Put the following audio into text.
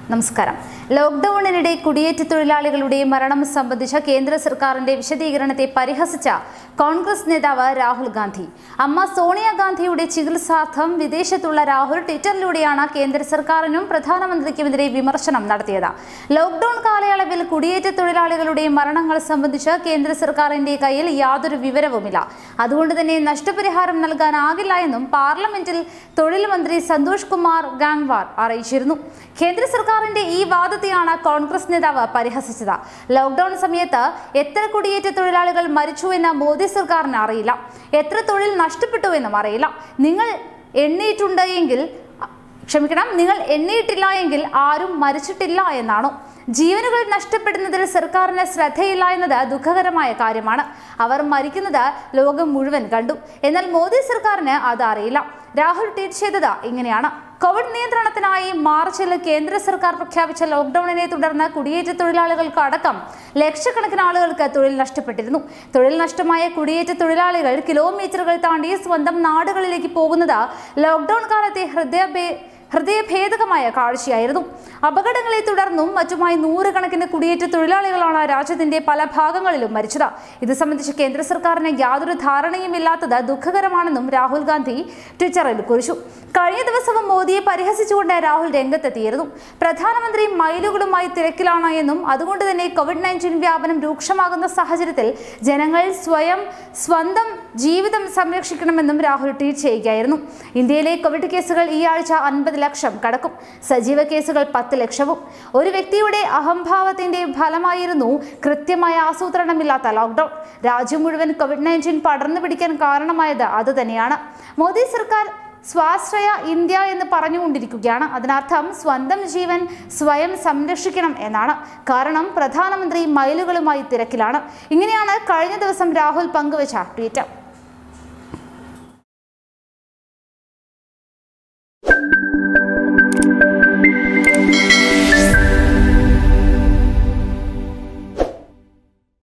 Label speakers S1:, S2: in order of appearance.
S1: നമസ്കാരം. ലോക്ക്ഡൌണിനിടെ കുടിയേറ്റ തൊഴിലാളികളുടെ മരണം സംബന്ധിച്ച കേന്ദ്ര സർക്കാരിന്റെ വിശദീകരണത്തെ പരിഹസിച്ച കോൺഗ്രസ് നേതാവ് രാഹുൽ ഗാന്ധി. അമ്മ സോണിയാഗാന്ധിയുടെ ചികിത്സാർത്ഥം വിദേശത്തുള്ള രാഹുൽ ട്വിറ്ററിലൂടെയാണ് കേന്ദ്ര സർക്കാരിനും പ്രധാനമന്ത്രിക്കുമെതിരെ വിമർശനം നടത്തിയത്. ലോക്ക്ഡൌൺ കാലയളവിൽ കുടിയേറ്റ തൊഴിലാളികളുടെ മരണങ്ങൾ സംബന്ധിച്ച് കേന്ദ്ര സർക്കാരിന്റെ കയ്യിൽ യാതൊരു വിവരവുമില്ല. അതുകൊണ്ട് തന്നെ നഷ്ടപരിഹാരം നൽകാനാകില്ല എന്നും പാർലമെന്റിൽ തൊഴിൽ മന്ത്രി സന്തോഷ് കുമാർ ഗാംഗ്വാർ അറിയിച്ചിരുന്നു. കേന്ദ്ര സർക്കാരിന്റെ ഈ വാദത്തെയാണ് കോൺഗ്രസ് നേതാവ് പരിഹസിച്ചത്. ലോക്ക്ഡൌൺ സമയത്ത് എത്ര കുടിയേറ്റ തൊഴിലാളികൾ മരിച്ചു എന്ന് മോദി സർക്കാരിന് അറിയില്ല. എത്ര തൊഴിൽ നഷ്ടപ്പെട്ടു എന്നും അറിയില്ല. നിങ്ങൾ എണ്ണിയിട്ടില്ല എങ്കിൽ ആരും മരിച്ചിട്ടില്ല എന്നാണോ? ജീവനുകൾ നഷ്ടപ്പെടുന്നതിൽ സർക്കാരിന് ശ്രദ്ധയില്ല എന്നത് ദുഃഖകരമായ കാര്യമാണ്. അവർ മരിക്കുന്നത് ലോകം മുഴുവൻ കണ്ടു. എന്നാൽ മോദി സർക്കാരിന് അത് അറിയില്ല. രാഹുൽ ട്വീറ്റ് ചെയ്തത് ഇങ്ങനെയാണ്: കോവിഡ് നിയന്ത്രണത്തിനായി മാർച്ചിൽ കേന്ദ്ര സർക്കാർ പ്രഖ്യാപിച്ച ലോക്ക്ഡൌണിനെ തുടർന്ന് കുടിയേറ്റ തൊഴിലാളികൾക്ക് അടക്കം ലക്ഷക്കണക്കിന് ആളുകൾക്ക് തൊഴിൽ നഷ്ടപ്പെട്ടിരുന്നു. തൊഴിൽ നഷ്ടമായ കുടിയേറ്റ തൊഴിലാളികൾ കിലോമീറ്ററുകൾ താണ്ടി സ്വന്തം നാടുകളിലേക്ക് പോകുന്നത് ലോക്ക്ഡൌൺ കാലത്തെ ഹൃദയഭേദകമായ കാഴ്ചയായിരുന്നു. അപകടങ്ങളെ തുടർന്നും മറ്റുമായി നൂറുകണക്കിന് കുടിയേറ്റ തൊഴിലാളികളാണ് രാജ്യത്തിന്റെ പല ഭാഗങ്ങളിലും മരിച്ചത്. ഇത് സംബന്ധിച്ച് കേന്ദ്ര സർക്കാരിന് യാതൊരു ധാരണയും ഇല്ലാത്തത് ദുഃഖകരമാണെന്നും രാഹുൽ ഗാന്ധി ട്വിറ്ററിൽ കുറിച്ചു. കഴിഞ്ഞ ദിവസവും മോദിയെ പരിഹസിച്ചുകൊണ്ട് രാഹുൽ രംഗത്തെത്തിയിരുന്നു. പ്രധാനമന്ത്രി മൈലുകളുമായി തിരക്കിലാണ് എന്നും അതുകൊണ്ട് തന്നെ COVID-19 വ്യാപനം രൂക്ഷമാകുന്ന സാഹചര്യത്തിൽ ജനങ്ങൾ സ്വന്തം ജീവിതം സംരക്ഷിക്കണമെന്നും രാഹുൽ ട്വീറ്റ് ചെയ്യുകയായിരുന്നു. ഇന്ത്യയിലെ കോവിഡ് കേസുകൾ ഈ ആഴ്ച 50 ലക്ഷം കടക്കും. സജീവ കേസുകൾ 10 ലക്ഷവും. ഒരു വ്യക്തിയുടെ അഹംഭാവത്തിന്റെ ഫലമായിരുന്നു കൃത്യമായ ആസൂത്രണമില്ലാത്ത ലോക്ക്ഡൌൺ. രാജ്യം മുഴുവൻ COVID-19 പടർന്നു പിടിക്കാൻ കാരണമായത് അത് തന്നെയാണ്. മോദി സർക്കാർ സ്വാശ്രയ ഇന്ത്യ എന്ന് പറഞ്ഞുകൊണ്ടിരിക്കുകയാണ്. അതിനർത്ഥം സ്വന്തം ജീവൻ സ്വയം സംരക്ഷിക്കണം എന്നാണ്. കാരണം പ്രധാനമന്ത്രി മൈലുകളുമായി തിരക്കിലാണ്. ഇങ്ങനെയാണ് കഴിഞ്ഞ ദിവസം രാഹുൽ പങ്കുവച്ച ട്വീറ്റ്.